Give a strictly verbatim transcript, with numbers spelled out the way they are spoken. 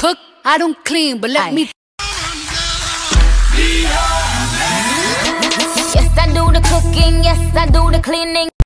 cook, I don't clean, but let Aye. me. Yes, I do the cooking, yes, I do the cleaning.